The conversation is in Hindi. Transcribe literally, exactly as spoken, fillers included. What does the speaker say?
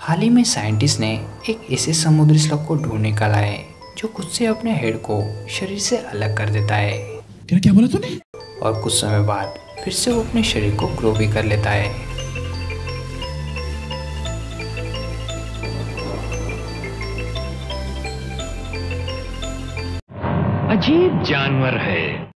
हाल ही में साइंटिस्ट ने एक ऐसे समुद्री स्लग को ढूंढ निकाला है जो खुद से अपने हेड को शरीर से अलग कर देता है। क्या क्या बोला तूने? और कुछ समय बाद फिर से वो अपने शरीर को ग्रो भी कर लेता है। अजीब जानवर है।